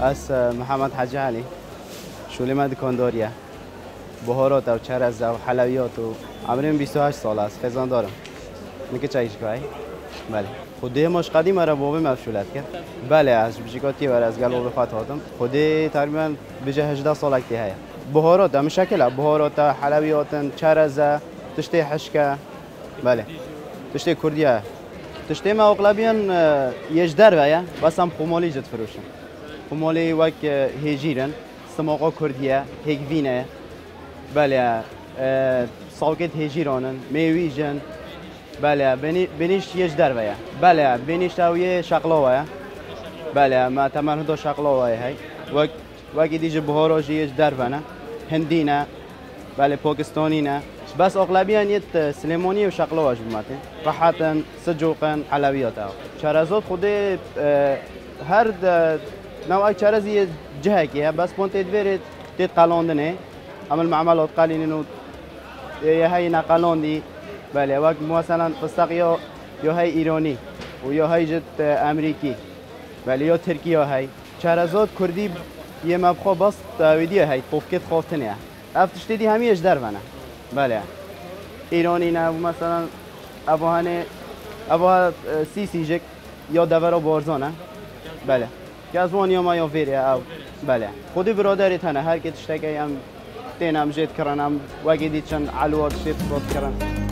از محمد حاجی علی شولما دکانداریه بهارات و چرز و حلویات و عمرم 28 سال است خزان دارم میگه چایش گاهی بله خودی ماش قدیم را بابا مفشولت کرد بله از بجیکاتی ور از گلو بخواد هاتم خودی تقریبا بجه 18 سال کی هست بهارات هم شکل بهارات حلویات چرز تشتی حشکه بله تشتی کردیه تشتی ما اغلبیان یج درویه بس هم خمالی جد فروشن خمالی وک هجیرن سماقا کردیه هگوینه بله ساکت هجیرانن میویجن بله بینیش یج درویه بله بینیش اویه شقلاوه بله ما تمام هدو شقلاوه هی وکی دیجه بهاراج یج درونه هندینه بله پاکستانی نه بس اغلبیان یت سلیمانی و شقلاوه جمعتن راحتن سجوقن حلویات او چرزات خودی هر نوع چرزی جهه که بس پونت ادویرت تیت قلاندنه عمل معاملات قالینن و یه هی نقلاندی بله وقت مثلا فستق یا هی ایرانی و یا هی جت امریکی بله یا ترکیه هی چرزات کردی یه مبخوا بس ویدیو هی طفکت خوافتنه افتشتی دی همیش درونه بله ایرانی نه مثلا ابوها سی جک یا دورا بارزانه بله که از وانیا ما یا ویره او بله خودی برادری تنه هر کی تشتکی هم تینم جد کردم وقتی دیدن علوات شد صوت کردم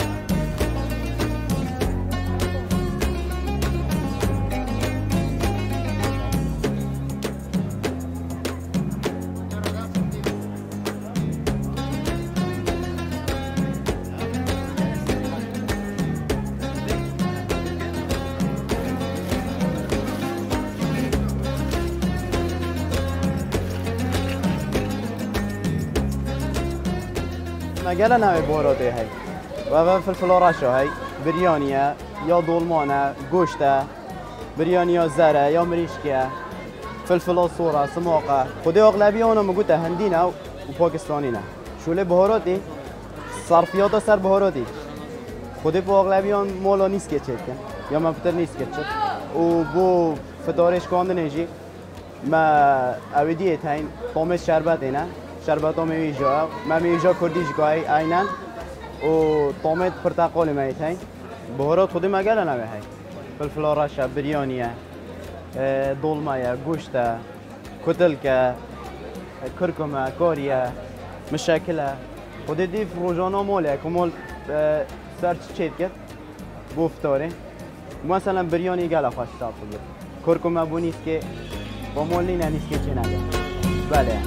مجال نوع بهاراتی هی و فلفل راشو هی بریانیه یا دولمانه گوشته بریانیه زره یا مریشکیه فلفل صوره سماقه خودی اغلبی آنها مگوته هندینه و پاکستانینه شوله بهاراتی صرفیات سر بهاراتی خودی با اغلبی آن مولا نیست که چه یا مفتر نیست که چه و بو فتارش کاندنجی ما اویدیه تاین طعم شربت اینه شربت هم میجا ما میجا کردیش گاهی عینن و طعمت پرتقال میتین بهارات خودی مگل نمی هی فلفل راشه بریانیه دولمایه گوشته کتلکه کرکمه کاریه مشکله خودی دیف روزانه ماله که مال سرچ چید کرد گفتاره مثلا بریانی گله خوش تاب بود کرکمه بو نیست که با مال نیست که چه نگه بله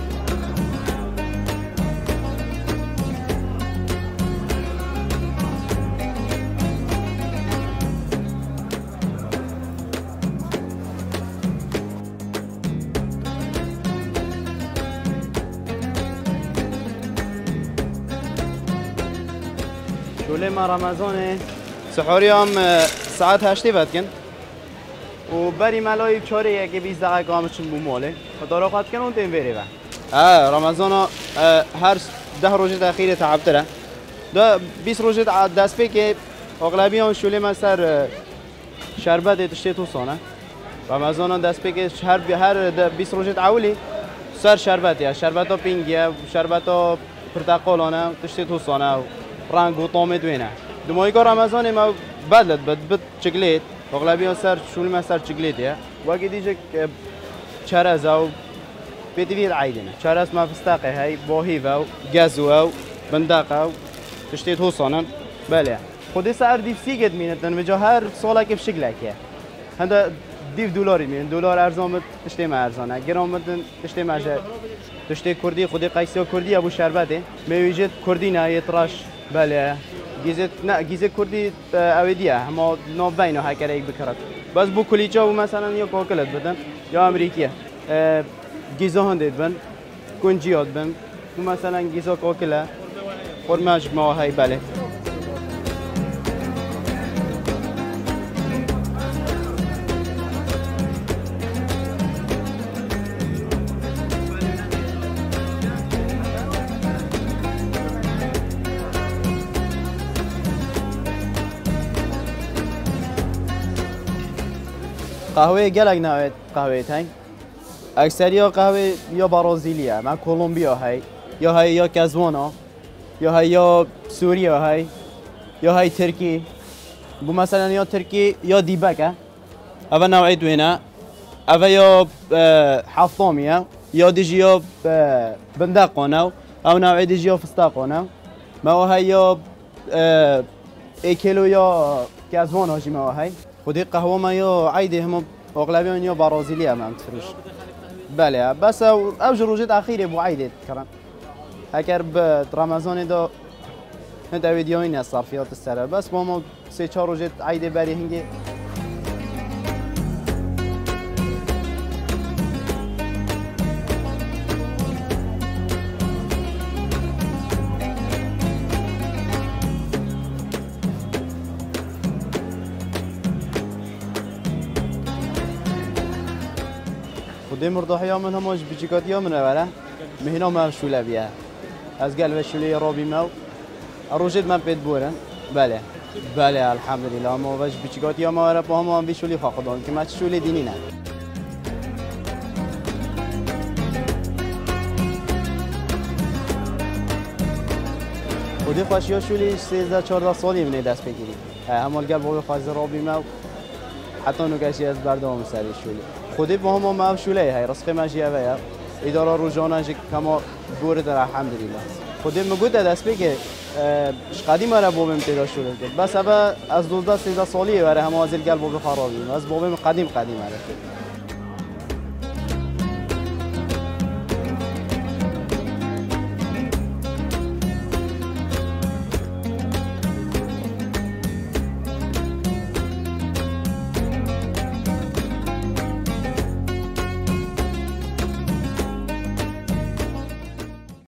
شوله ما رمضان سحوری هم ساعت 8 وقت کن و بری ملای چاره یکی 20 دقیقه کامشون بماله و دارا قد کن اون تیم بری با رمضان هر 10 روز اخیر تعب تره 20 روز دست پی که اغلبی هم شوله ما سر شربت تشتی تو سانه رمضان دست پی که هر 20 روز اولی سر شربت شربت ها پینگیه شربت ها پرتقالانه تشتی تو سانه رنگ و طعم دوینه دمایی که رمضان ما بدلت بد چکلیت اغلبی ها سر شوله ما سر چکلیتیه وقتی دیجه چرز او بدویر عیدینه چرز ما فستقه هی باهی و گزو و بندق و تشتی تو سانن بله خودی سر دیف سی گد مینتن وجا هر ساله که بشکل که هنده دیف دلاری مین دلار ارزان تشتی ما ارزانه گرام مدن تشتی ما جه تشتی کردی خودی قیسی کردی ابو شربته میویجت کردی نه یتراش بله گیزه کردی اویدیه اما نابینه ها کرده یک بکرد بس بو کلیچا و مثلا یا کاکلت بدن یا امریکیه گیزه هندید بن کنجیات بن و مثلا گیزه کاکله فرماج ماهی بله قهوه گلگ نوید قهوه تاین اکثریا قهوه یا برازیلیه، من کلمبیا هی یا کزوانا یا سوریا یا ترکی. بو مثلا یا ترکی یا دیبکه اوه نوعی دوینه اوه یا حفظامیه یا دیجی یا بندقانه او نوعی دیجی یا فستقانه ما هی یا ایکلو یا کزوان هاشی ما هی خودی قهوه ما یا عیده هم اغلبیان یا برازیلی هم تفروش بله بس او جروجت اخیره بو عیده کرن اگر به رمضان دا هنده ویدیوین از صرفیات السره بس با ما 3-4 روزت عیده بری هنگی خودی مرداحی من هماش بچیکاتی من وره مهنا ما شوله بیه از قلب شوله رابی مو روجت من بيت بورن بله الحمد لله ما باش بچیکاتی ما وره با هم بی شولی خواهدان که ما شوله دینی نه خودی خوشی شولی 13-14 سالی منه دست بگیری همال قلب با خواهد رابی مو حتی نکشی از بردام سری شولی خودی با هم ما شوله های رزق ماجیه ویا اداره روزانه کما بورد در الحمد لله خودی مگود دست بگه قدیم را بابم پیدا شده بس از 12-13 سالی وره هم از قلب بخارابی از بابم قدیم را